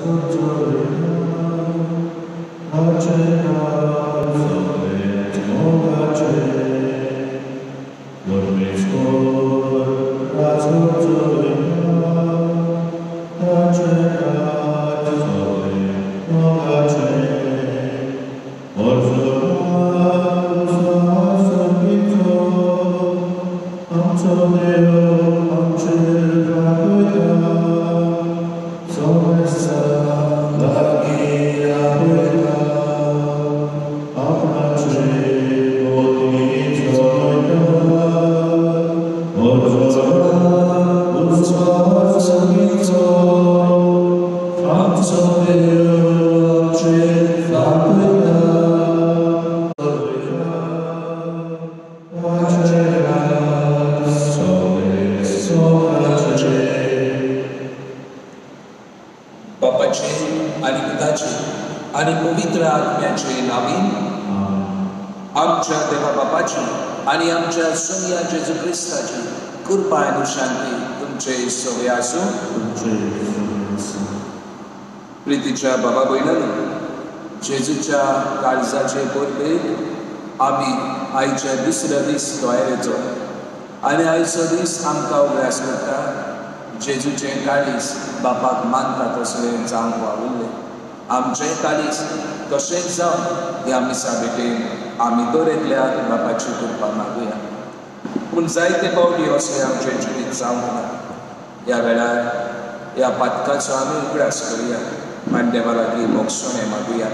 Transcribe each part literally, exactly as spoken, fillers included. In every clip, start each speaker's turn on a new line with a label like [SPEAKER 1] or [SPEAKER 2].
[SPEAKER 1] प्रितीच्या बाबा भयणांनो, जेजूच्या काळजाचे परबेक आमी आयच्या दुसऱ्या दीस दोयर येतो आनी आयचो दीस आमकां उगडास करता. जेजूचें काळीज बापाक मानता तसलें जावंक वावुरलें. आमचें काळीज तशेंच जावन ह्या मिसा भेटेन आमी दर एकल्याक बापाची कृपा मागुया. पूण जायते फावटी अशें आमचें जिवीत जावंक ना. ह्या वेळार ह्या पातकाचो आमी उगडास करुया आनी देवा लागीं मोक्षणें मागुया.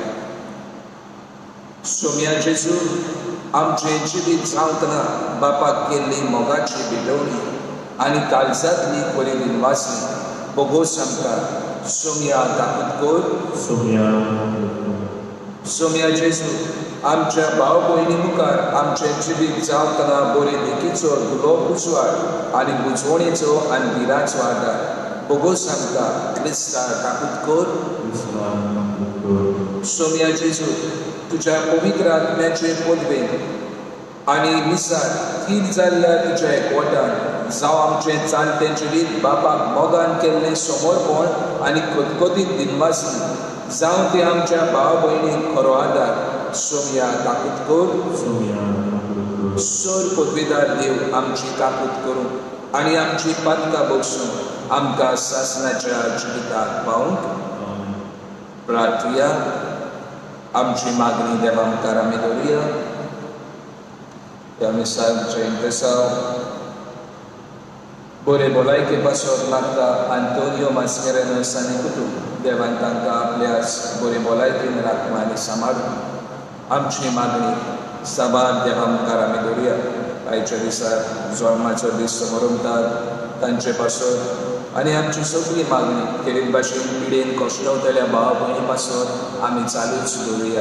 [SPEAKER 1] सोम्या जेजू, आमचें जिवीत जावतना बापाक केल्ली मोगाची भिटवणी आनी काळजांतली खरी दिनवासणी बोगोस आमकां सोम्या दाखोवन कोर.
[SPEAKER 2] सोम्या
[SPEAKER 1] सोम्या जेजू, आमच्या भाव भयणी मुखार आमचें जिवीत जावतना बरे देखीचो धुलो उजवाड आनी बुजवणेचो आनी बिराचो आदार बोगोस आमकां क्रिस्ता दाखोवन कोर. सोम्या जेजू, तुज्या पवित्र आत्म्याचे पदवेन आनी मिसार थीर जाल्ल्या तुज्या एकवटान जावं आमचें चालतें जिवीत बापाक मोगान केल्लें समर्पण आनी खतखतीत दिनवासनी जावं तें आमच्या भाव भयणीक खरो आदार सोम्या दाखोवन कोर. सोर पदवेदार देव आमची काकूत करूं आनी आमची पातकां बगसून आमकां सासणाच्या जिविताक पावूंक प्रार्थुया. आमची मागणी देवा मुखार आमी दवरुया. ह्या मिसालचे इंतसाव बरे भलायके पासत लागता आंतोनियो मास्केरेनस आनी कुटुंब देवान तांकां आपल्याच बरे भलायकेन राखूं आनी सांबाळूं. आमची मागणी साबार देवा मुखार आमी दवरुया. आयच्या दिसार जल्माचो दीस समोर उरतात तांचे पासत आनी आमची सगळी मागणी केरीत भाशेन पिडेन कश्टवतल्या भाव भयणी पासत आमी चालूच दवरुया.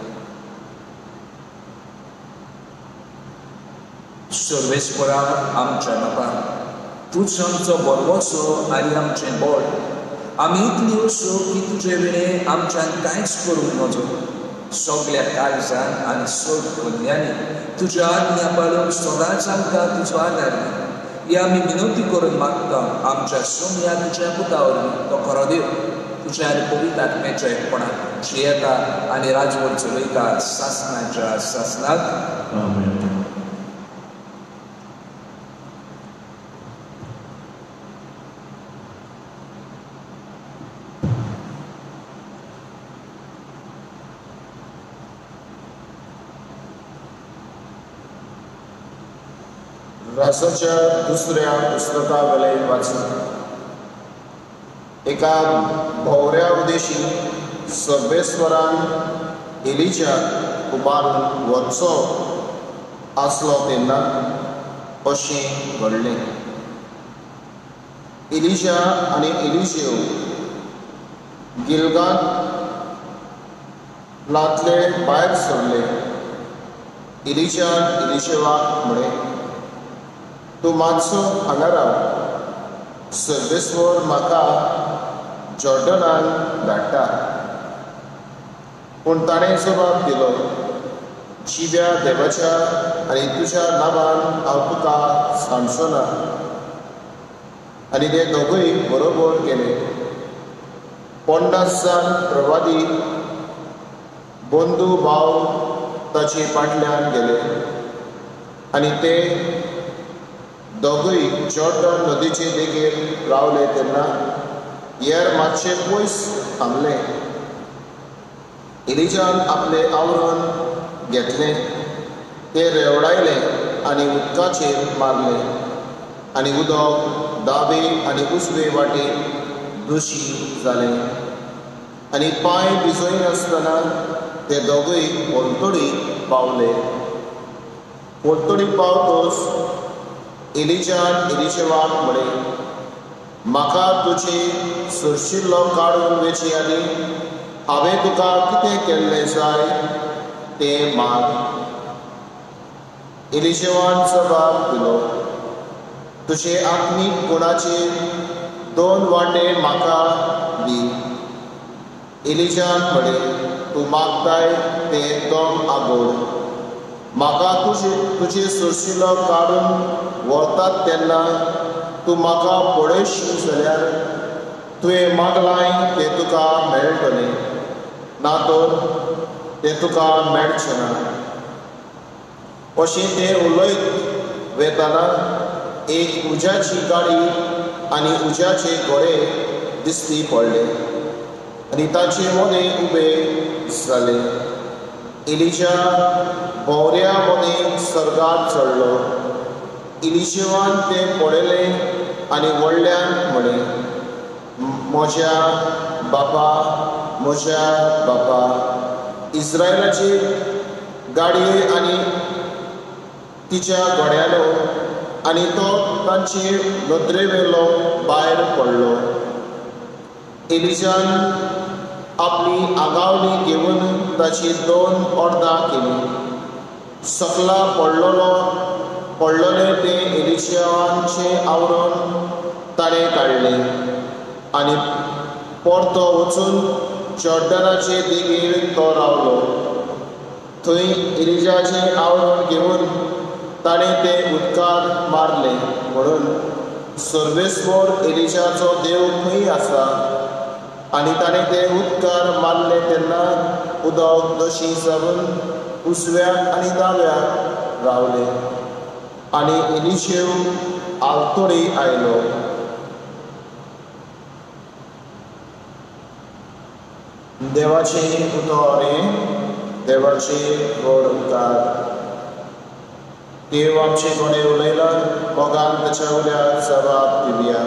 [SPEAKER 1] सर्वेस्परा आमच्या बापा, तूंच आमचो बरवोसो आनी आमचें बळ. आमी इतली असो की तुजे वेळेन आमच्यान कांयच करूंक नजो. सगळ्या काळजान आनी सग कन्यांनी तुज्या आज्ञा पाळूंक सदांच आमकां तुजो आदार दी. ही आमी विनवती करून मागता आमच्या सोम्या तुज्या पुता वरवीं. तो खरो देव तुज्या आनी पवित्र आत्म्याच्या एकपणान जियेता आनी राजवट चलयता सासणाच्या सासणाक.
[SPEAKER 2] आमेन.
[SPEAKER 3] रासाच्या दुसऱ्या पुस्तका वेले वाचून एका भोवऱ्या उदेशी सर्वेस्वरान एलिजा उबारून वचचो आसलो तेन्ना अशें घडलें. एलिजा आनी एलिशेव गिलगालांतले भायर सरले. एलिजान एलिशेवाक म्हळें, तूं मातसो हांगा राव. सर्वेस्वर म्हाका जॉर्डनान धाडटा. पूण ताणें जबाब दिलो, जिव्या देवाच्या आनी तुज्या नांवान हांव तुका सांडचो ना. आनी ते दोगूय बरोबर गेले. पन्नास जाण प्रवादी बंधू भाव ताचे फाटल्यान गेले आनी ते दोगूय जॉर्डन नदीचे देगेर रावले तेन्ना हेर मातशे पयस थांबले. एलिजान आपले आवरण घेतले, ते रेवडायले आनी उदकाचेर मारले आनी उदक दावे आनी उजवे वाटेन दुशी जाले आनी पांय भिजयनासतना ते दोगूय पोलतोडी पावले. पोलतोडी पावतच एलिजान एलिशेवाक म्हळें, म्हाका तुजे सुरशिल्लो काडून वेची आनी हांवें तुका कितें केल्लें जाय तें माग. एलिशेवान जबाब दिलो, तुजे आत्मीक गुणाचे दोन वांटे म्हाका दी. एलिजान म्हळें, तूं मागताय तें एकदम आगोड. म्हाका तुजे तुजे सुरशिल्लो काडून व्हरतात तेन्ना तूं म्हाका पळयशी जाल्यार तुवें मागलांय तें तुका मेळटलें, ना तर तें तुका मेळचें ना. अशें तें उलयत वेतना एक उज्याची गाडी आनी उज्याचे घोडे दिश्टी पडले आनी ताचे मदें उबे जाले. एलिशा भोवऱ्या मदें सर्गात चडलो. एलिशेवान तें पळयलें आनी व्हडल्यान म्हळें, म्हज्या बापा, म्हज्या बापा. इस्रायलाची गाडये आनी तिच्या घोड्यालो आनी तो तांचे नदरेवेलो भायर पडलो. एलिजान आपली आगावली घेवन ताची दोन अर्दां केली. सकला पडलोलो पडलोले तें एलिशेवाचे आवरण ताणें काडलें आनी परतो वचून जॉर्डनाचे देगेर तो रावलो. थंय एलिजाचें आवरण घेवन ताणें तें उदकान मारलें म्हणून सर्वेस्वर एलिजाचो देव खंय आसा. आनी ताणें तें उदकान मारलें तेन्ना उदक दशी जावन उजव्याक आनी दाव्याक रावलें आनी एलिशेव आलतोडी आयलो. देवाचे उतोरे, देवाचे गोड उतार. देव आमचे कोणे उलयला, मोगान ताच्या उल्याक जबाब दिवया.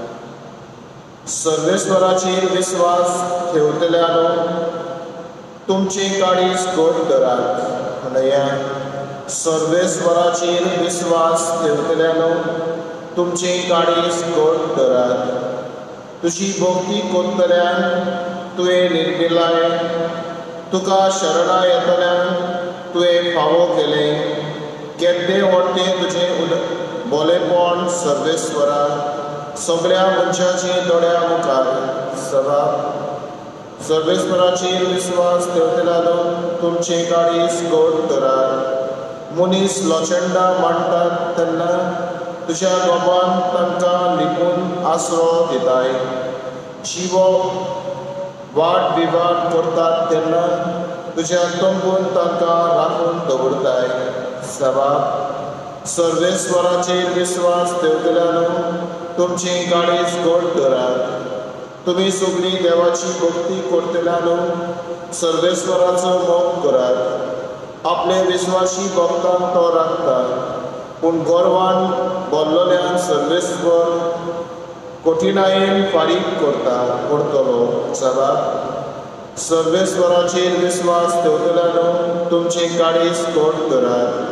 [SPEAKER 3] सर्वेस्वराचेर विस्वास ठेवतल्यानो तुमचे काळीज गोड धरात. म्हणया, सर्वेस्वराचेर विस्वास ठेवतल्यानो तुमचे काळीज गोड धरात. तुजी भोक्ती कोत्तल्यान तुवें निर्मिलाय, तुका शरणा येतल्यान तुवें फावो केलें. केद्दे व्हडटे तुजें उल बोलेपण सर्वेस्वरा, सगळ्या मनशाचे दोळ्या मुखार जबाब. सर्वेस्वराचेर विस्वास ठेवतल्यानो तुमचे काळीज गोड धरात. मनीस लोचंडा मांडटात तेन्ना तुज्या गोबान तांकां लिपून आसरो दिताय. जिवो वाट विवाद करतात तेन्ना तुज्या तंबून तांकां राखून दवरताय. जबाब. सर्वेस्वराचेर विस्वास ठेवतल्यानो तुमचे काळीज गोड धरात. तुमी सगळीं देवाची भक्ती करतल्यानो सर्वेस्वराचो मोग करात. आपले विस्वासी भक्तांक तो राखता, पूण गोरवान बोल्लोल्यान सर्वेस्वर कठिनायेन फारीक करता करतलो. जबाब. सर्वेस्वराचेर विस्वास ठेवतल्यानो तुमचे काळीज गोड धरात.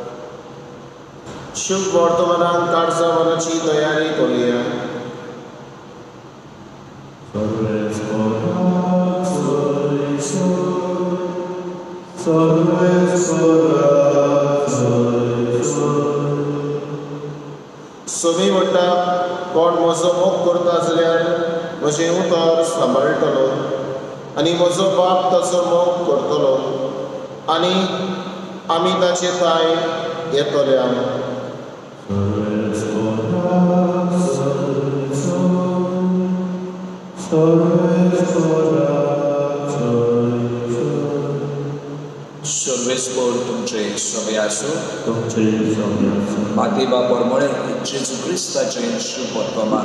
[SPEAKER 3] शुभ वर्तमानांत काळजा मनाची तयारी करूया. समी म्हणटा, कोण म्हजो मोग करता जाल्यार म्हजें उतर सांबाळटलो आनी म्हजो बाप ताचो मोग करतलो आनी आमी ताचे थाय येतल्या.
[SPEAKER 2] So
[SPEAKER 1] सर्वेस्पर तुमचे सवे आसूं मातेवा परमळे जेजू क्रिस्ताचें शुभ वर्तमान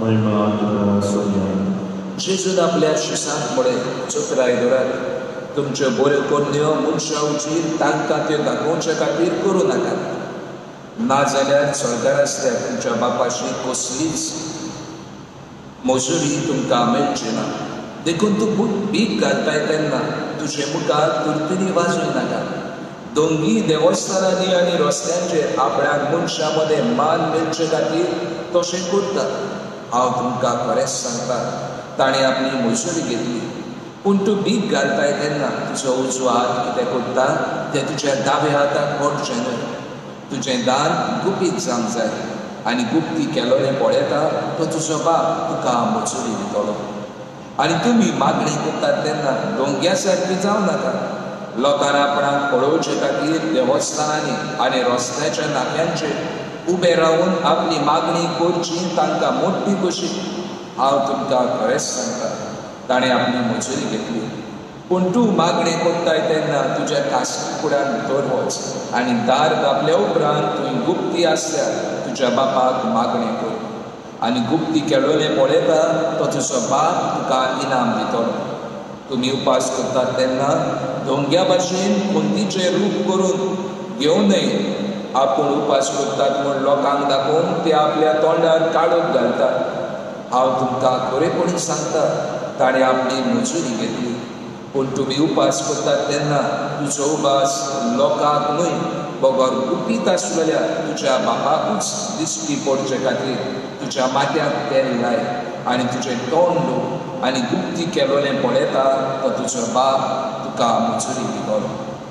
[SPEAKER 1] जेजून आपल्या शिसांत मुळे चतुराय दोरात तुमच्यो बऱ्यो कन्यो मनशां उजीर तांकां त्यो दाखोवचे खातीर करूं नाकात नाजाल्यार सरकार आसल्यार तुमच्या बापाची कसलीच मजुरी तुमकां मेळची ना देखून तूं भीक घालताय तेन्ना तुजे मुखार तुरतुरी वाजूय नाका दोंगी देवस्थानांनी आनी रस्त्यांचेर आपल्याक मनशां मदें मान मेळचे खातीर तशें करता हांव तुमकां खरेंच सांगता ताणें आपली मजुरी घेतली पूण तूं भीक घालताय तेन्ना तुजो उजो हात कितें करता तें तुज्या दावे हाताक ओडचें न्हय तुजें दान गुपीत जावंक जाय आनी गुप्ती केलोलें पळयता तो तुजो बाप तुका मजुरी दितलो आनी तुमी मागणी करतात तेन्ना दोंग्या सारकी जावं नाका लोकांना आपणाक पळोवचे खातीर देवस्थानांनी आनी रस्त्याच्या नाक्यांचेर उबे रावन आपली मागणी करची तांकां मोठी कशी हांव तुमकां खरेंच सांगता ताणें आपली मजुरी घेतली पूण तूं मागणी करताय तेन्ना तुज्या कास्टी फुड्यान भितर वच आनी दार धापल्या उपरांत तुवें गुप्ती आसल्यार तुज्या बापाक मागणी कर आनी गुप्ती केलोलें पळयता तो तुजो बाप तुका इनाम दितलो तुमी उपास करतात तेन्ना दोंग्या भाशेन कोंतीचें रूप करून घेवं न्हय आपूण उपास करतात म्हूण लोकांक दाखोवन ते आपल्या तोंडार काडूक घालतात हांव तुमकां खरेपणी सांगता ताणें आपली मजुरी घेतली पूण तुमी उपास करतात तेन्ना तुजो उपास लोकांक न्हय बगर गुपीत आसलेल्या तुज्या बापाकूच दिश्टी पडचे खातीर तुज्या माथ्याक तेल लाय आनी तुजें तोंड दवर आनी गुप्ती केलोलें पळयता तो तुजो बाप तुका मजुरी दितलो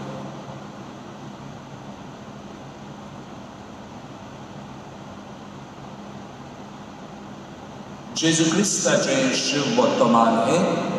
[SPEAKER 1] जेजू क्रिस्ताचें शुभ वर्तमान हें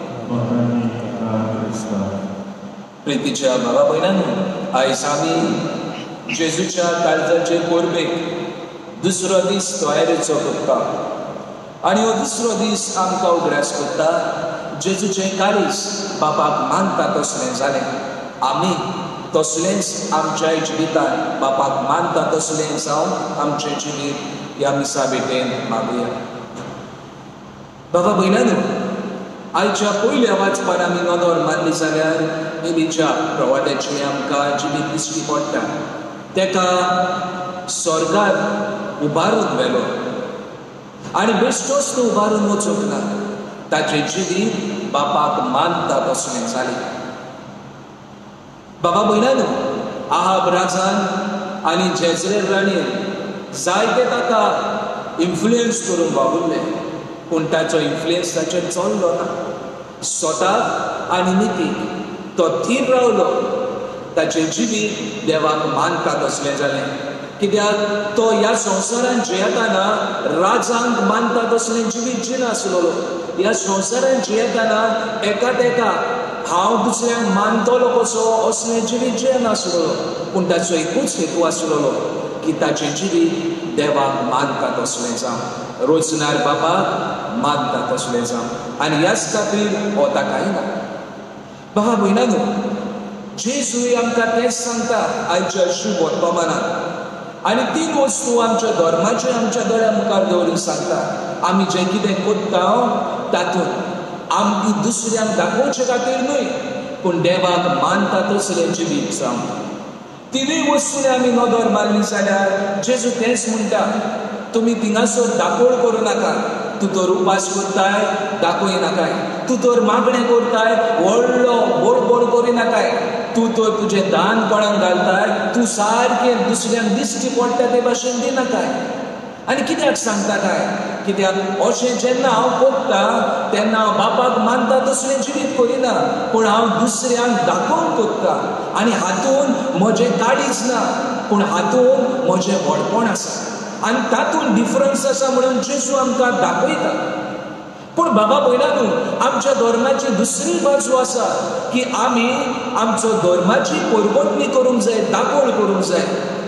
[SPEAKER 1] प्रितीच्या भावा भयणांनो आयज आमी जेजूच्या काळजाचे परबेक दुसरो दीस तयारेचो करता आनी हो दुसरो दीस आमकां उगडास करता जेजूचें काळीज बापाक मानता तसलें जालें आमी तसलेंच आमच्या जिवितांत बापाक मानता तसलें जावन आमचें जिवीत ह्या मिसा भेटेन मागुया बाबा भयणांनो आयच्या पयल्या वाचपान आमी नदर मारली जाल्यार एलिच्या प्रवाद्याचें आमकां जिवीत दिश्टी पडटा तेका स्वर्गार उबारून व्हेलो आनी बेश्टोच तो उबारून वचूंक ना ताचें जिवीत बापाक मानता तसलें जालें बाबा भयणांनो आहाब राजान आनी जेजरेल राणीन जायते ताका इन्फ्लुयन्स करून वावुरलें पूण ताचो इन्फ्लुयन्स ताचेर चललो ना स्वताक आनी नितीक तो थीर रावलो ताचें जिवीत देवाक मानता तसलें जालें कित्याक तो ह्या संवसारांत जियेताना राजांक मानता तसलें जिवीत जिनासलो ह्या संवसारांत जियेताना एकात एका हांव दुसऱ्यांक मानतलो कसो असलें जिवीत जियेनासलो पूण ताचो एकूच हेतू आसलो की ताचें जिवीत देवाक मानता तसलें जावं रोजनार बापाक मानता तसलें जावं आनी ह्याच खातीर हो ताकायना बाबा भयणांनो जेजूय आमकां तेंच सांगता आयच्या शुभ वर्तमानांत आनी तीन वस्तू आमच्या धर्माचे आमच्या दोळ्या मुखार दवरून सांगता आमी जें कितें करता तातूंत आमकां दुसऱ्यांक दाखोवचे खातीर न्हय पूण देवाक मानता तसलें जिवीत जावं तिनूय वस्तूंनी आमी नदर मारली जाल्यार जेजू तेंच म्हणटा तुमी थिंगासर दाखोळ करूं नाका तूं तर उपास करताय दाखोय नाकाय तूं तर मागणें करताय व्हडलो बडबड करी नाकाय तूं तर तुजें दान कोणाक घालताय तूं सारकें दुसऱ्यांक दिश्टी पडटा ते भाशेन दिनाकाय आनी कित्याक सांगता काय कित्याक अशें जेन्ना हांव करता तेन्ना हांव बापाक मानता तसलें जिवीत करिना पूण हांव दुसऱ्यांक दाखोवन करता आनी हातूंत म्हजें काळीज ना पूण हातूंत म्हजें व्हडपण आसा आनी तातूंत डिफरन्स आसा म्हणून जेजू आमकां दाखयता पूण बाबा भयणांनो आमच्या धर्माची दुसरी बाजू आसा की आमी आमचो धर्माची परवडणी करूंक जाय दाखोळ करूंक जाय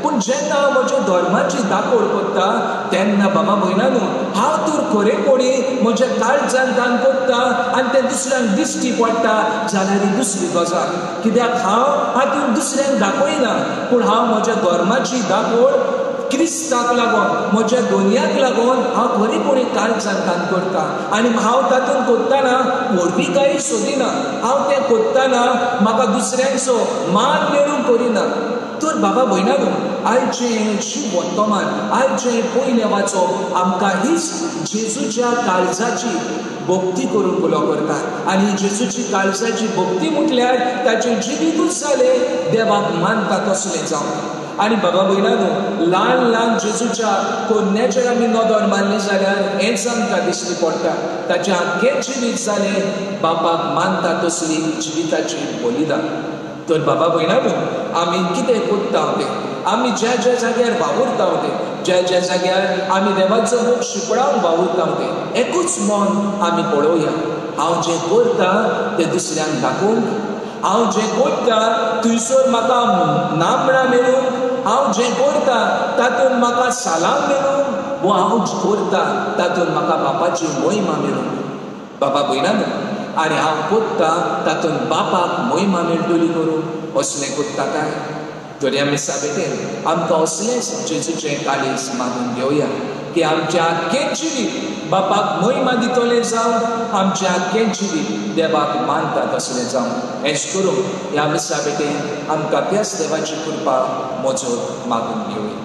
[SPEAKER 1] पूण जेन्ना हांव म्हज्या धर्माची दाखोड करता तेन्ना बाबा भयणांनो हांव तर खरेपणी म्हज्या काळजान दान करता आनी तें दुसऱ्यांक दिश्टी पडटा जाल्यार ही दुसरी गजाल. कित्याक हांव हातूंत दुसऱ्यांक दाखयना पूण हांव म्हज्या धर्माची दाखोड क्रिस्ताक लागून म्हज्या दोनयाक लागून हांव खरेपणी काळजान दान करता. आनी हांव तातूंत कोत्ताना व्हडविकाय सोदिना. हांव तें कोत्ताना म्हाका दुसऱ्यांचो मान मेळूंक करिना. तर बाबा भयणांनो आयचें शिव वर्तमान आयचें पयलें वाचप आमकां हीच जेजूच्या काळजाची भक्ती करूंक उलो करता. आनी जेजूची काळजाची भक्ती म्हटल्यार ताचें जिवीतूच जालें देवाक मानता तसलें जावन. आनी बाबा भयणांनो ल्हान ल्हान जेजूच्या कोन्याचेर आमी नदर मारली जाल्यार हेंच आमकां दिश्टी पडटा. ताचें आख्खें जिवीत जालें बापाक मानता तसली जिविताची बलिदान. तर बाबा भयणांनो आमी कितें कोत्ता तें आमी ज्या ज्या जाग्यार वावुरता तें ज्या ज्या जाग्यार आमी देवाचो मोग शिपडावन वावुरता तें एकूच मन आमी पळोवया. हांव जें करता तें दुसऱ्यांक दाखोवंक, हांव जें करता थंयसर म्हाका नामणां मेळूंक, हांव जें करता तातूंत म्हाका सालाम मेळूंक, वो हांव करता तातूंत म्हाका बापाची महिमा मेळूंक. बाबा भयणांनो आनी हांव कोत्ता तातूंत बापाक महिमा मेळटली करूं असलें कोत्ता काय. तर ह्या मिसा बेटेर आमकां असलेंच जेजूचें काळीज मागून घेवया की आमचें आख्खें जिवीत बापाक महिमा दितलें जावं, आमचें आख्खें जिवीत देवाक मानता तसलें जावं. हेंच करून ह्या मिसा बेटेर आमकां त्याच देवाची कृपा मोजत मागून घेवया.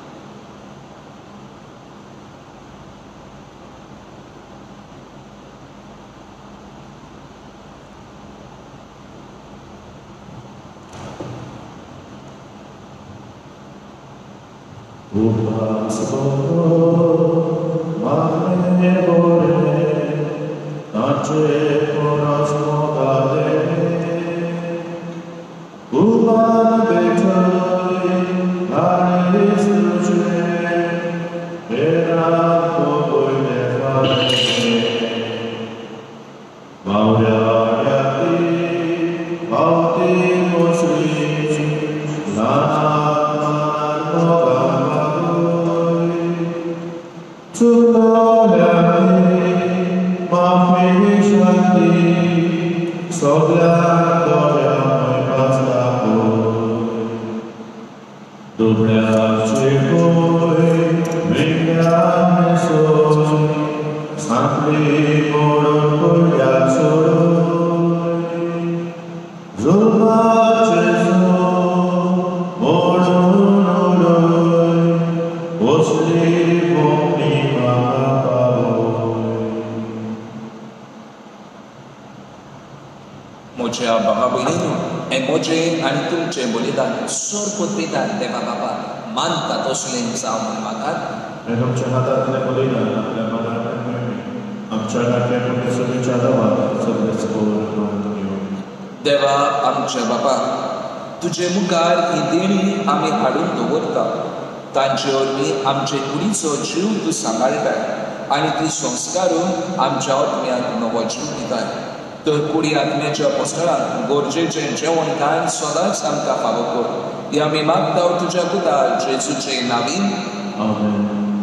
[SPEAKER 1] म्हज्या बाबा भयणींनो हें म्हजें आनी तुमचें बलिदान सोर पत्रिकान देवा बाबा मानता तसलें जावं म्हूण मागात.
[SPEAKER 3] आमच्या हातांतलें बलिदान आपल्या मनांत आमच्या नाट्याक सगळ्यांच्या आदाराक सगळेच
[SPEAKER 1] देवा आमच्या बाबा तुजे मुखार ही देणी आमी हाडून दवरता. तांचे वरवीं आमचे कुडीचो जीव तूं सांबाळटाय आनी ती संस्कारून आमच्या आत्म्याक नवो जीव दिताय. तर कुडी आत्म्याच्या अपोस्तलांक गरजेचें जेवण खाण सदांच आमकां फावो कर. हे आमी मागता तुज्या पुता जेजूचे नांवीन.
[SPEAKER 3] आमेन.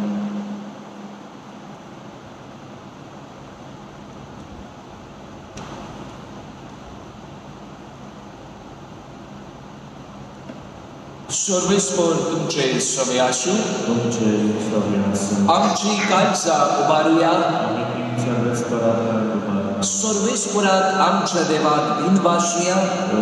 [SPEAKER 1] सर्वेस्पर तुमचे सवे आसूं.
[SPEAKER 3] तुमचे सवे आसूं.
[SPEAKER 1] आमची काळजां उबारुया. सर्वेस्पराक आमच्या देवाक दिनवासुया.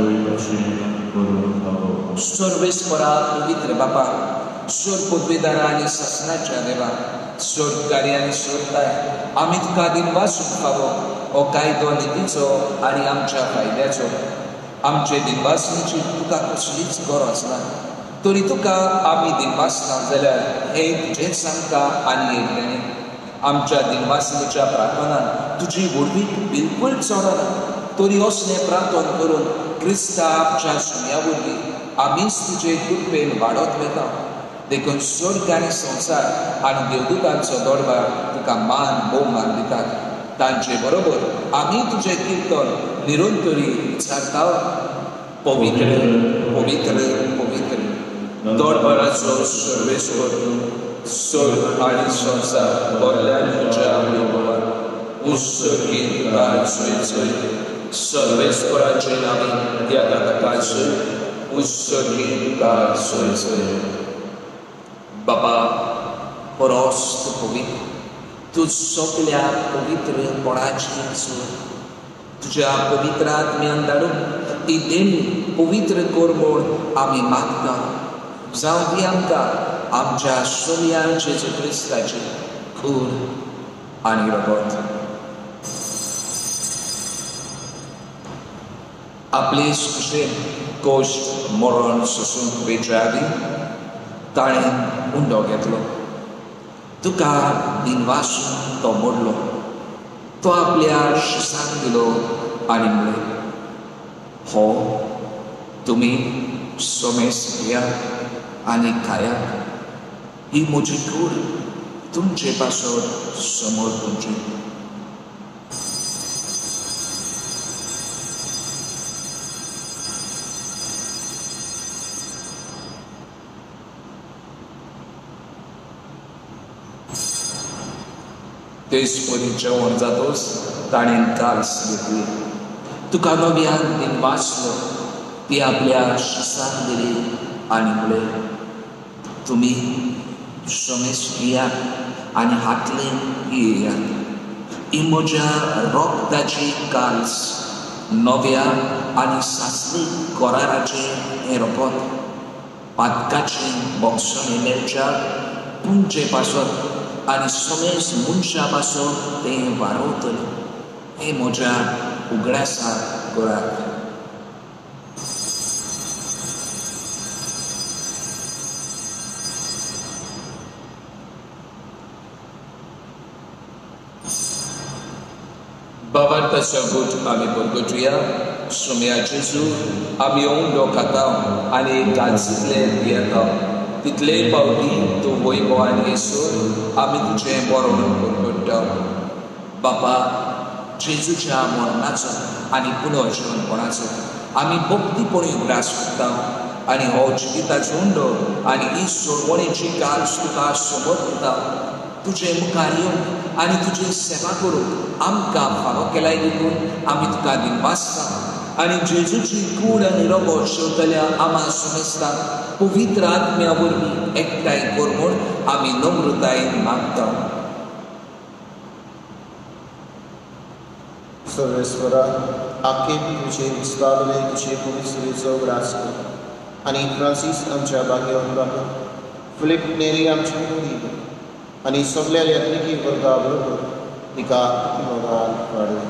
[SPEAKER 1] सर्वेस्पराक पवित्र बापा सोर पदवेदारा आनी शासनाच्या देवा सोर कार्य आनी सोरताय आमी तुका दिनवासूंक फावो हो कायदो नितीचो आनी आमच्या फायद्याचो. आमचे दिनवासणीची तुका कसलीच गरज ना. तरी तुका आमी दिनवासना जाल्यार हे तुजेंच सांगता आनी येतलें. आमच्या दिनवासणीच्या प्रार्थनान तुजी वडवीक बिलकुल चडना. तरी असलें प्रार्थन करून क्रिस्ताच्या सुन्या वरवीं आमीच तुजे कृपेन वाडत वेता. देखून स्वर्ग आनी संवसार आनी देवदूतांचो दरबार तुका मान भोवमान दितात. तांचे बरोबर आमी तुजें किर्तन निरंतरी विचारता. पवित्र पवित्र पवित्र दरबाराचो सर्वेस करतो स्वर्ग आनी संवसार बरल्यान तुज्या विभवान उत्सर्गीत काळ सोयचोय सर्वेस्पराचे नामी त्यागा ताका सोय उत्सर्गीत काळ सोयचोय बाबा परोस्त पवित्र तू सगळ्या पवित्रपणाची सोय तुझ्या पवित्र आत्म्यान धाडून ती देण पवित्र कर म्हूण आमी मागता जावं ती आमकां आमच्या सोम्या जेजू क्रिस्ताची खून आनी रगत आपले सुशेन कोश्ट मरण सोसूंक वेच्या आदी ताणें उंडो घेतलो तुका दिनवासून तो मोडलो तो आपल्या शिसाक दिलो आनी म्हणलें हो तुमी सोमेस घेयात आनी खायात ही म्हजी कूड तुमचे पासत समोर तुमची तेच परी जेवण जातोच ताणें काल्स घेतली तुका नव्यान तीन वाचलो ती आपल्या शिसाक दिली आनी म्हणलें तुमी सोमेस घेयात आनी हातलेन घेयात ही म्हज्या रोगताची काल्स नव्या आनी सासलीक कराराचे हें रगत पातकाचें बोगसोन मेळच्या तुमचे पासत आनी सोमेस मनशा पासून तें वारोवतलें हें म्हज्या उगडासाक करात बाबार्ताच्या गोठ आमी परगटुया सोम्या जेजू आमी उंडो खाता आनी गालसींतले येता तितले पावटी तूं वैभवान येसून आमी तुजें बरोवन परगट्टा बापा जेजूच्या मरणाचो आनी पुनर्जीवनपणाचो आमी भक्तीपणी उगडास करता आनी हो जिविताचो उंडो आनी ही सोडवणेची काल्स तुका समर्पिता तुजे मुखार येवन आनी तुजी सेवा करूंक आमकां फावो केलाय देखून आमी तुका दिनवासता आनी जेजूची कूड आनी रगत शेवतल्या आमा सोमेस्ताक पवित्र आत्म्या वरवीं एकठांय कर म्हूण आमी नम्रतायेन मागता
[SPEAKER 3] सर्वेस्वरा आखे तुजे विस्तारले तुजे पवित्रेचो ग्रास कर आनी फ्रांसीस आमच्या बागेवन बाबा फिलिप नेरी आमची मुली आनी सगळ्या यत्निकी वर्गा बरोबर तिका मोगान वाडय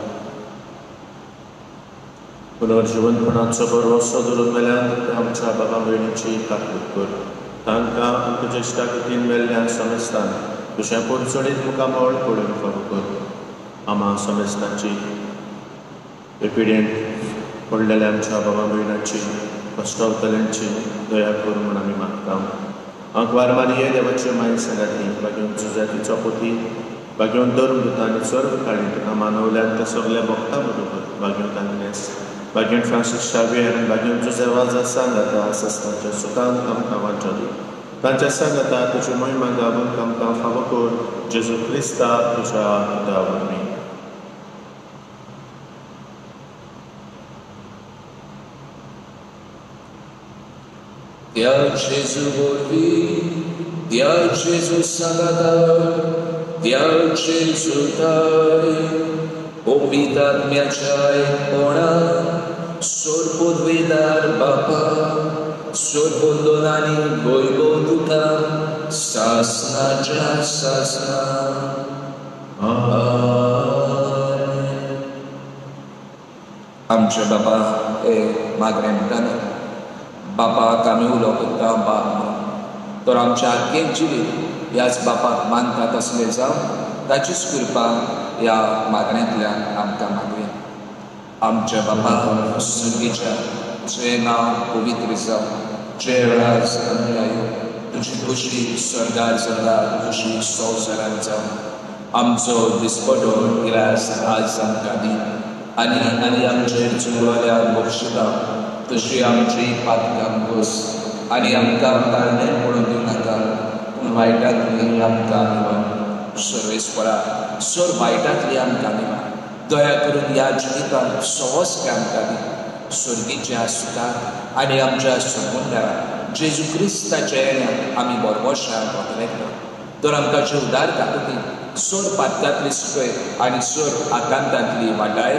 [SPEAKER 2] पुनर्जीवनपणाचो बरोसो धरून मेल्यान आमच्या बाबा भयणीची काकूट कर तांकां आनी तुज्या इश्टागतीन मेल्ल्या समेस्तान तुजें पोरचडीत मुखार मोळ पडून फावो कर आमा समेस्ताची पिडेंत पडलेल्या आमच्या बाबा भयणाची कश्टावतल्यांची दया कर म्हूण आमी मागता अंकवार मारिये देवाचे माय सांगाती बागेवन जुजातीचो पोती बागेवन धर्मदूता आनी सर्व काळी तुका मानवल्यान त्या सगळ्या भक्तां बरोबर बागेवन आग्नेस बागेवन फ्रांसीस शावेर बागेवन तुजे वाजा सांगाता आसताच्या सुखान आमकां वांटली तांच्या सांगाता तुजी महिमा गावून आमकां फावो कर जेजू क्रिस्ता तुज्या पुता वरवीं
[SPEAKER 1] त्या जेजू वरवीं त्या जेजू सांगाता त्या जेजू ताय पवित्र आत्म्याच्या एकपणान सोडपोदवेदार बापा सोडपोदोन आनी वैभव तुका सासनाच्या सासना आमचे बापा हे मागणे म्हणटाले बापाक आमी उलो करता बाप म्हणून तर आमच्या आख्खें जिवीत ह्याच बापाक मानता तसलें जावं ताचीच कृपा ह्या मागण्यांतल्यान आमकां मागुया आमच्या बापा सुर्गीच्या तुजें नांव पवित्र जावं तुजें राज आमकां येवं तुजी खुशी स्वर्गार जाता खुशी संवसारांत जावं आमचो दिसपटो गिरास आज आमकां दी आनी आनी आमचेर चुकलोल्यांक बक्षिता तशी आमची पातकां घोस आनी आमकां ताळणें पडून दिवं नाका, पूण वायटांतली आमकां निवार. सर्वेस्परा, सर वायटांतली आमकां निवार. दया करून ह्या जिवितांत सवस्क आमकां दी. सर्गीच्या सुखार आनी आमच्या समुदारात जेजू क्रिस्ताच्या येण्यात आमी बरवशान वगडायता. तर आमकां जीवदार काकुती सर पातकांतली सुकय आनी सर आकांतांतली वाटाय.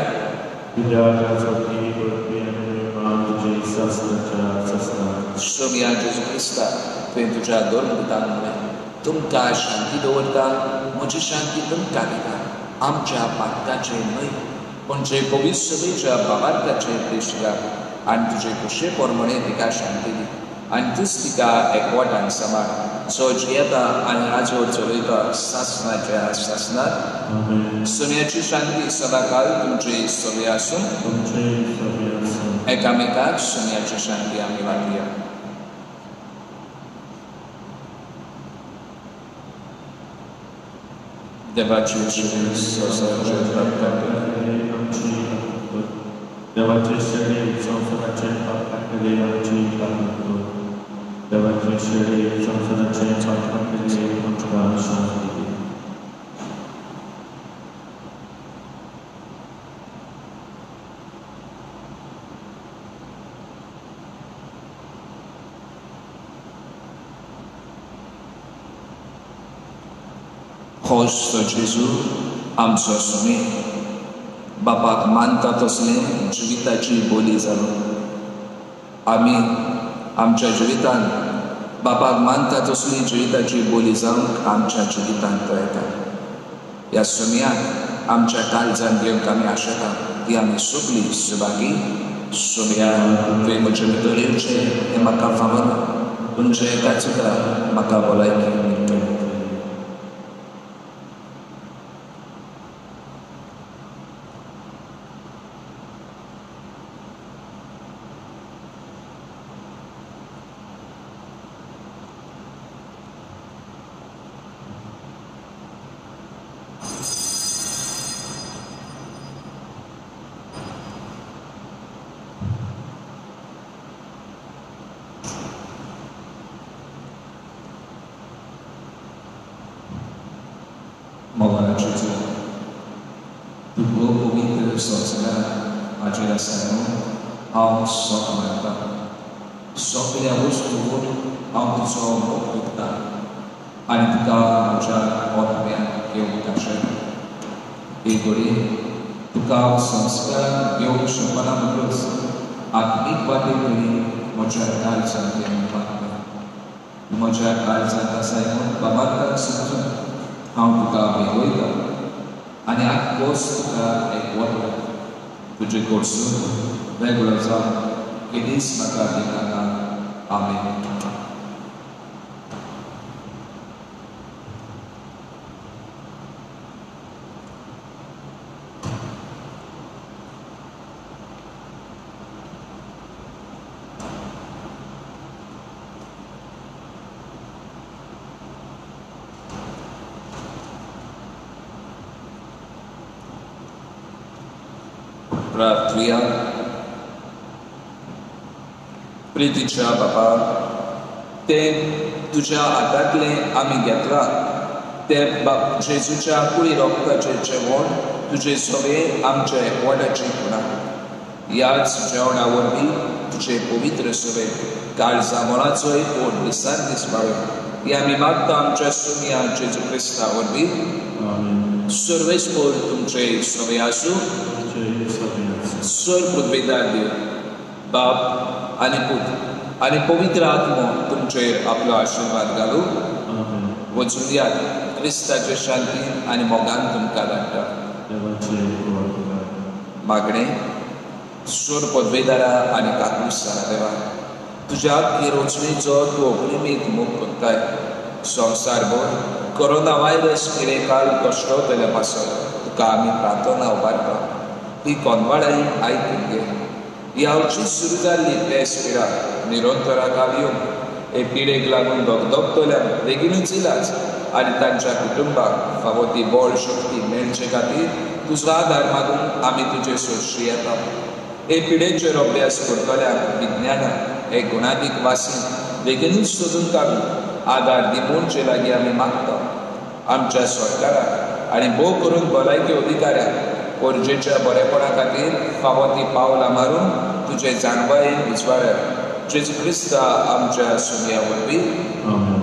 [SPEAKER 1] सोम्या जेजू क्रिस्ता, तुवें तुज्या दोन पुतांक म्हणलें, तुमकां शांती दवरता, म्हजी शांती तुमकां दिता. आमच्या पातकाचेर न्हय, पण जे पवित्र सभेच्या बाबार्काचेर देशिका आनी तुजे कुशे परमणे तिका शांती दी. आनी तूंच तिका एकवटान सांबाळ, जो जियेता आनी राजवट चलयता सासणाच्या सासणात. सोम्याची शांती सदांकाळ तुमचे सभे आसूं. एकामेकाक सोम्याची शांती आमी वाटया. देवाची
[SPEAKER 2] देवाचे शरीर संसाराचे पाप काडले आमची पाप. देवाचे शरीर संसाराचे पाप काडले आमकां शांती दी.
[SPEAKER 1] खोश तो जेजू आमचो सोमी, बापाक मानता तसलें जिविताची बोली जालो. आमी आमच्या जिवितांत बापाक मानता तसली जिविताची बोली जावंक आमच्या जिवितांत पळयता. ह्या सोम्याक आमच्या काळजांत घेवंक आमी आशेता ती आमी सगळी सुभागी. सोम्या, तुवें म्हजे भितर येवचें हें म्हाका फावना, पूण जे एका सुद्दां म्हाका भलायकी मेळटली. Moga Jezu, tu było powinny sosna, a dziela senu, a on sok mata. Sok ile avustu vod, a on tu sok okupta. Ani tu ka moja odmea eu kaše. I gori, tu ka sanskar eu shopana mudus, a knik vate kuri moja kalza temu patka. Moja kalza tasaimun babarka susun. हांव तुका मेळयता आनी आख्खोस तुका एकवटा. तुजे कडसून वेगळो जावन केदीस म्हाका दिनाका. आमेन. Pratvia प्रितीच्या बापा, तें तुज्या हातांतलें आमी घेतलां, तें बाप जेजूच्या कुळी रोगताचें जेवण तुजे सवे आमच्या एकवटाची खुणा. ह्याच जेवणा वरवीं तुजे पवित्र सवे काळजा मोलाचोय पोट दिसान दिसपावे. हे आमी मागता आमच्या सोम्या जेजू क्रिस्ता वरवीं. सर्वेस्पोर तुमचे सवे आसूं. सर पृथ्वीदार देव, बाप आनी पूत आनी पवित्र आत्मो तुमचेर आपलो आशिर्वाद घालूं. वचून दियात. क्रिस्ताचे शांतीन आनी मोगान तुमकां धाडटा. मागणें. सर पदवेदारा आनी काकूसारा देवा, तुज्या की रोचणेचो तूं अग्निमीत मोग करताय. संवसारभर कोरोना व्हायरस किरेकाल कश्टवतले पासत तुका आमी प्रार्थना उबारता. ही कोनवाडाई आयकून घे. ह्यावची सुरू जाल्ली टेस्ट पिडा निरंतराक येवन हे पिडेक लागून दोगदोगतल्यांक बेगीनूच इलाज आनी तांच्या कुटुंबाक फावो ती बळ शक्ती मेळचे खातीर तुजो आदार मागून आमी तुजे सोयशी येता. हे पिडेचेर अभ्यास करतल्यांक विज्ञानाक हे गुणादीक वासीन बेगीनूच सोदून काडून आदार दी म्हणचे लागीं आमी मागता. आमच्या सरकाराक आनी भोव करून भलायकी अधिकाऱ्याक गरजेच्या बरेपणा खातीर फावो ती पावलां मारून तुजे जाणवायेन उजवाडाय. जेजू क्रिस्ता आमच्या सुमया वरवीं.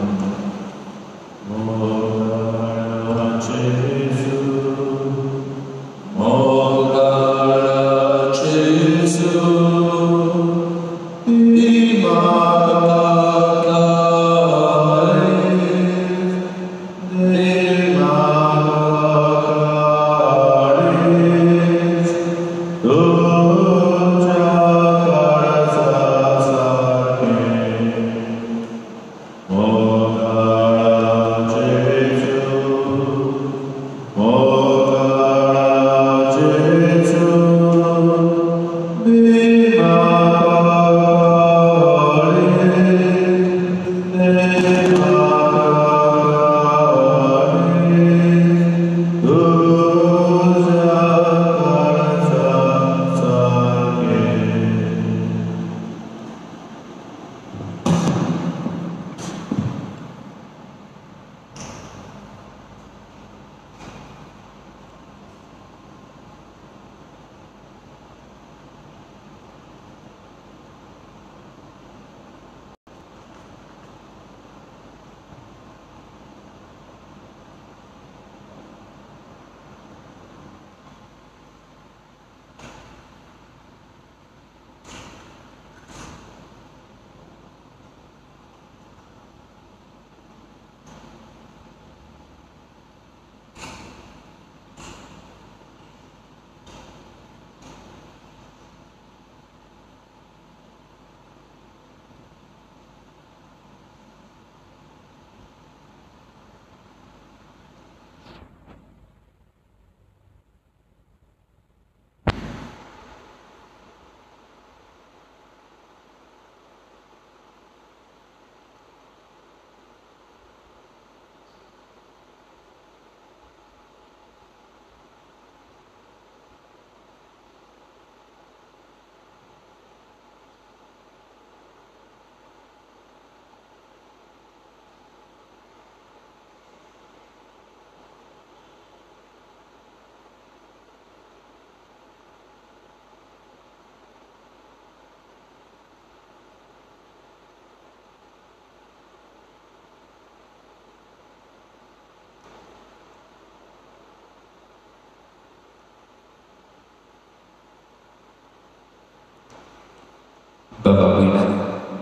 [SPEAKER 1] Baba Winari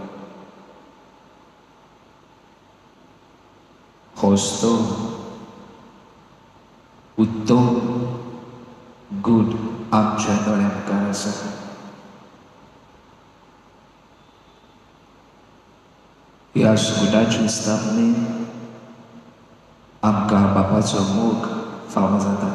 [SPEAKER 1] Hosto उत्तम गुड आमच्या दोळ्यांकार आसा. ह्या गुडाची स्थापने आमकां बापाचो मोग फावो जाता.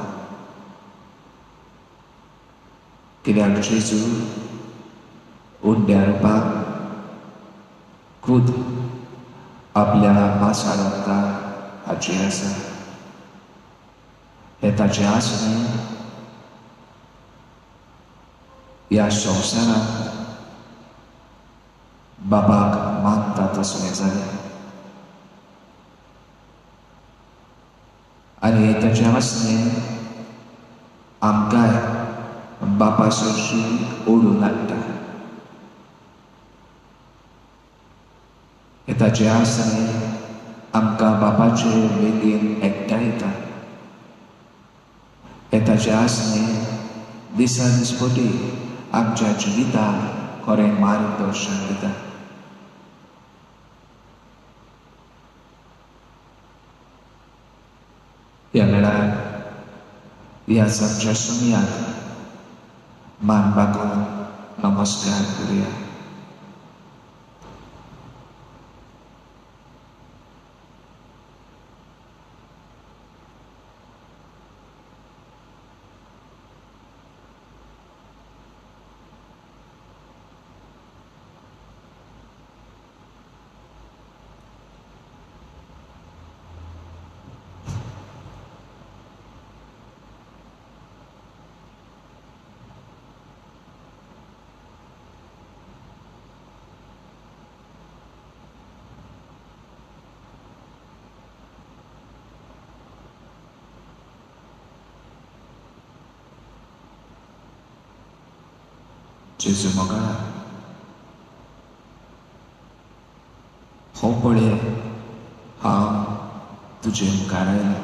[SPEAKER 1] कित्याक जेजू उंड्या रुपाक खुद आपल्या मासाळांता हाचेर आसा. हे ताचे आसने ह्या संवसारांत बाबाक मानता तसलें जालें आनी हे ताचे आसने आमकांय बापा सरशी ओडून हाडटा. हे ताचे आसने आमकां बापाचे वेगेन एकठांयता. हे ताचे आसने दिसा दिसपटी आमच्या जिविताक खरें मार्गदर्शन दिता. ह्या वेळार ह्या आमच्या सुमयाक मानपाक नमस्कार करुया. जेजू मोगळा हो पळय हांव तुजे मुखार आयलां.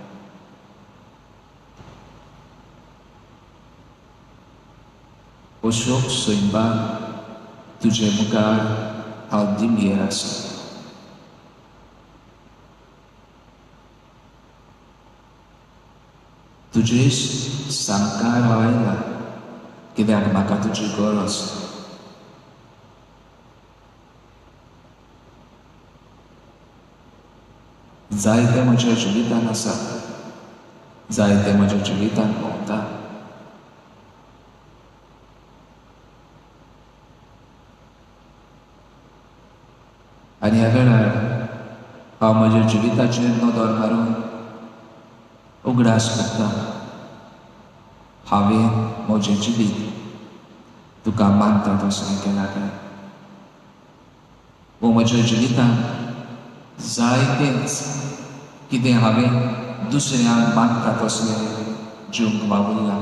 [SPEAKER 1] अशोक स्वयंपाक तुजे मुखार हांव दिंडयेर आसा. तुजे सांगकार हांव आयलां कित्याक म्हाका तुजी गरज. जायते म्हज्या जिवितान आसा, जायते म्हज्या जिवितान भोंवता. आनी ह्या वेळार हांव म्हज्या जिविताचेर नदर मारून उगडास करता. हांवें म्हजें जिवीत तुका मानता तसलें केलां काय? वो म्हज्या जिवितान जायतेंच कितें हांवें दुसऱ्यांक मानता तसलें जिवंक वावुरलां.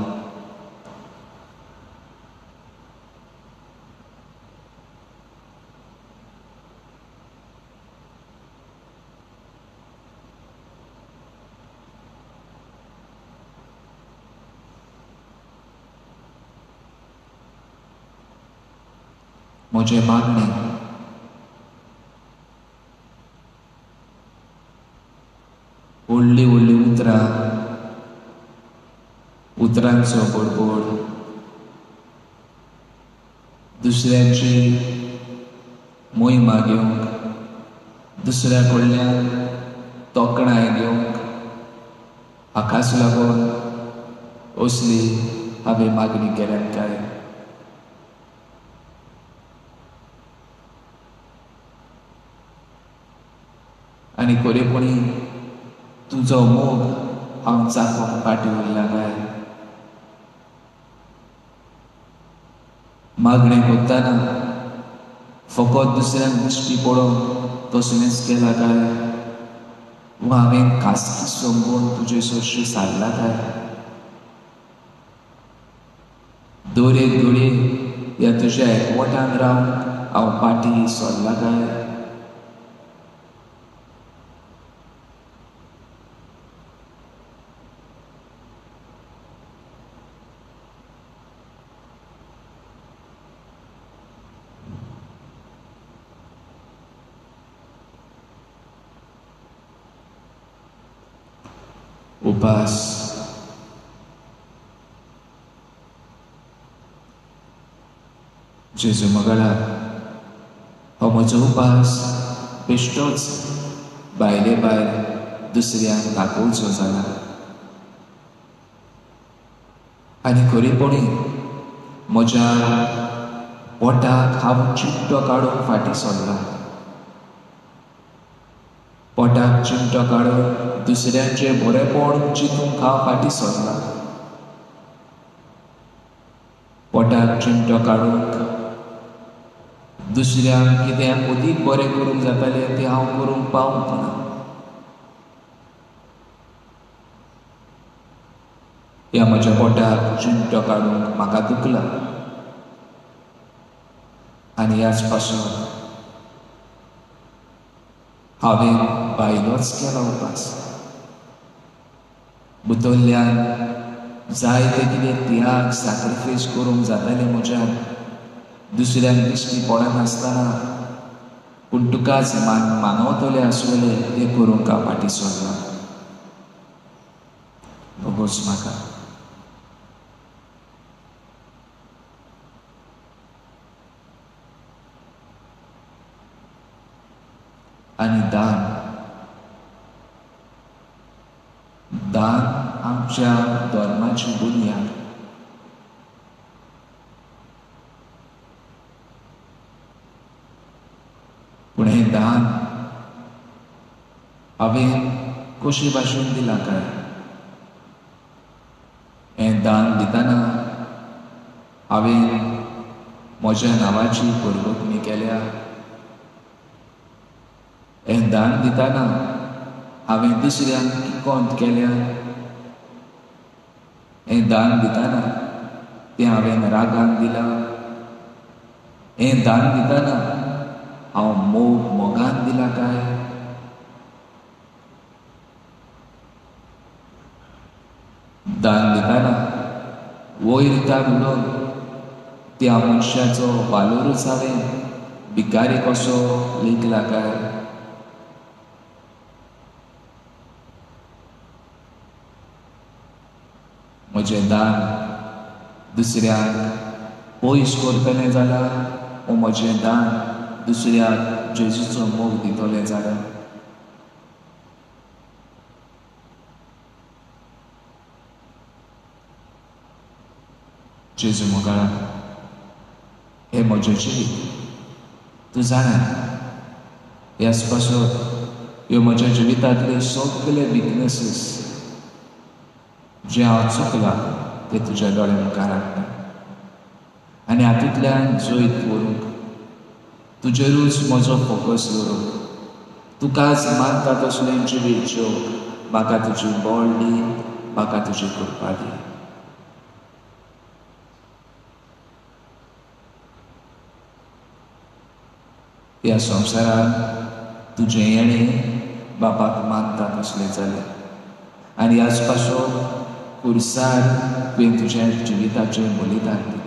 [SPEAKER 1] म्हजे मागणे व्हडलीं व्हडलीं उतरां, उतरांचो बडबड, दुसऱ्यांची मोहिमा घेवंक, दुसऱ्या कडल्यान तोखणाय घेवंक, हाकाच लागून असली हांवें मागणी केल्यात काय? आनी खरेपणी तुजो मोग हांव चाखूंक फाटीं उरलां काय? मागणें करतना फकत दुसऱ्यांक दिश्टी पडोवन तसलेंच केलां काय? वा हांवें खासगी समजून तुजे सरशी सारला काय? दोरेक दोळे ह्या तुज्या एकवटान रावंक हांव फाटीं सरला काय? उपास जेजू मोगळा हो म्हजो उपास बेश्टोच भायले भायर दुसऱ्यांक दाखोवचो जाला. आनी खरेपणी म्हज्या पोटाक हांव चिमटो काडून फाटीं सरला. पोटाक चिमटो काडून दुसऱ्यांचें बरेपण चिंतूंक हांव फाटीं सरला. पोटाक चिमटो काडूंक दुसऱ्यांक कितें अदीक बरें करूंक जातालें तें हांव करूंक पावूंक ना. ह्या म्हज्या पोटाक चिमटो काडूंक म्हाका दुखला. आनी ह्याच पासून हांवें भायलोच केलो उपास. भितरल्यान जायते कितें त्याग सॅक्रिफायस करूंक जातालें म्हज्यान दुसऱ्यांक दिश्टी पडनासतना, पूण तुकाच मान मानवतले आसलेले तें करूंक हांव फाटीं सरला. भोगोस म्हाका. आनी दान दान आमच्या धर्माची बुनयाद. पूण हें दान हांवें कशे भाशेन दिलां काय? हें दान दितना हांवें म्हज्या नांवाची परगतणी केल्या. हें दान दितना हांवें दुसऱ्यांक किकोंत केल्या. हें दान दितना तें हांवें रागान दिलां, हें दान दिताना हांव मोग मोगान दिला काय? दान दिताना वयर उडोवन त्या मनशाचो वालोरूच हांवें भिकारी कसो लेखला काय? म्हजें दान दुसऱ्याक पयस करतलें जाल्यार वो म्हजें दान दुसऱ्याक जेजूचो मोग दितलें जाल्यार जेजू मोगाळ हें म्हजें जिवीत तूं जाणा ह्याच पासून ह्यो म्हज्या जिवितांतले सगळे विकनेसीस जे हांव चुकलां ते तुज्या दोळ्या मुखार हाडटा आनी हातूंतल्यान जैत व्हरूंक तुजेरूच म्हजो फोकस दवरूंक तुकाच मानता तसलें जिवीत जिवंक म्हाका तुजी बोळ दी, म्हाका तुजी कृपा दी. ह्या संवसारांत तुजें येणें बापाक मानता तसलें जालें आनी ह्याच पासून खुर्सार तुवें तुज्या जिविताचें बलिदान दिलें.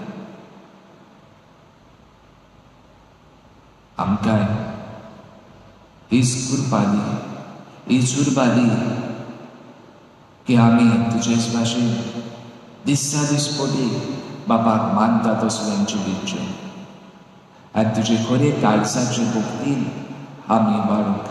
[SPEAKER 1] आमकांय हीच कृपा दी, हीच उर्बा दी की आमी तुजेच भाशेन दिसा दिसपटी बापाक मानता तसलें जिवीत जिवंक आनी तुजे खरे काळजाचे भक्तीन आमी वाडूंक.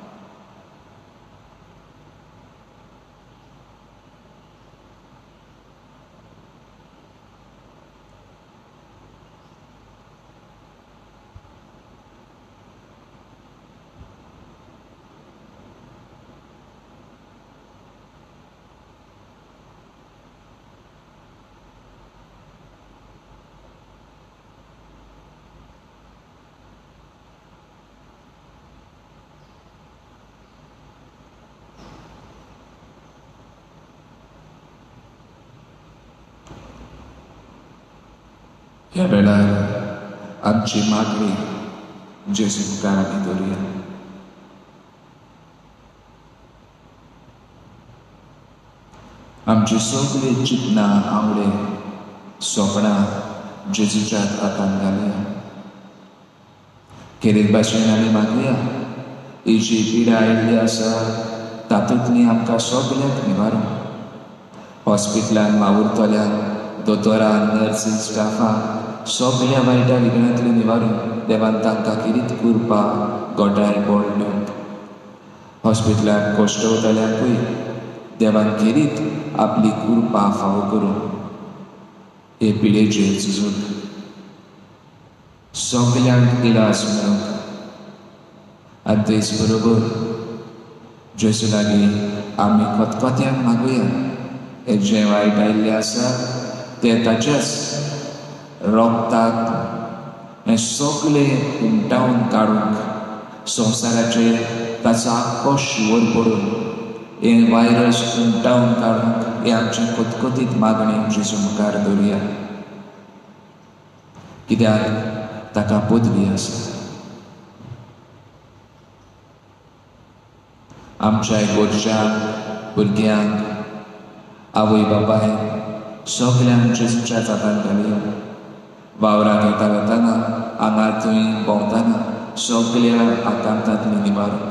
[SPEAKER 1] ह्या वेळार आमची मागणी जेजू मुखार आमी दवरुया. आमची सगळी चिंतनां आवडे सपनां जेजूच्या हातांत घालुया. खेरीत भाशेन आमी मागुया ही जी पिडा आयिल्ली आसा तातूंतली आमकां सगळ्यांक निवारून हॉस्पिटलांत वावुरतल्यांक दोतोरांक नर्सीस स्टाफांक सगळ्या वायट्या विघ्नांतली निवारून देवान तांकां किरीत कृपा गोठाय बोळ दिवंक. हॉस्पिटलांत कोश्टवतल्यांकूय देवान किरीत आपली कृपा फावो करून हे पिडेचेर झुजून सगळ्यांक इलाज मेळोवंक आनी तेच बरोबर जेजू लागीं आमी खतखत्यान मागुया हे जें वायट आयिल्लें आसा तें ताच्याच रोगताक हें सगळें उमटावन काडूंक संवसाराचेर ताचो आख्खो शिवर पडून हें वायरस उमटावन काडूंक हे आमची खतखतीत मागणी जेजू मुखार दवरुया. कित्याक ताका पदवी आसा. आमच्या गोरज्यांक भुरग्यांक आवय बापाय सगळ्यांक जेजूच्या हातांत घालुया. वावराक येता वताना हांगा थंय भोंवताना सगळ्या आकांतांतली निवारूंक.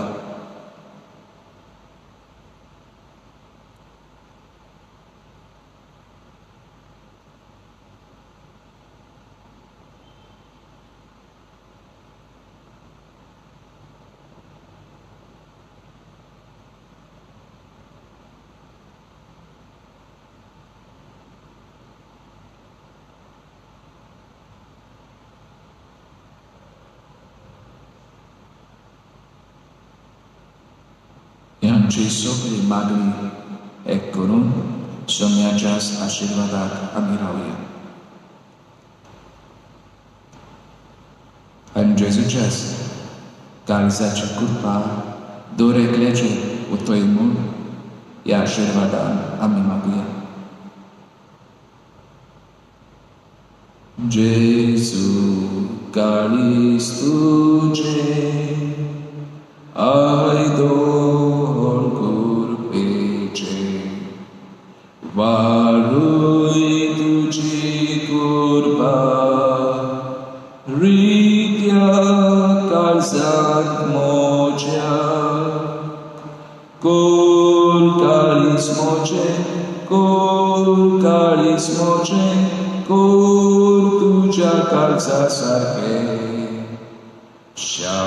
[SPEAKER 1] आमची सगळी मागणी एक करून सोम्याच्याच आशिर्वादाक आमी रावया. आनी जेजूच्याच काळजाची कृपा दर एकल्याचेर उतय म्हूण ह्या आशिर्वादान आमी मागुया. जेजू काळीज तुझे आयदोन कुरपेचे वारुई तुझी कुर्बा रित्या काळजात मोज्या कोर काळीज मोजे कोर काळीज मोजे कोर तुझ्या काळजा सारखे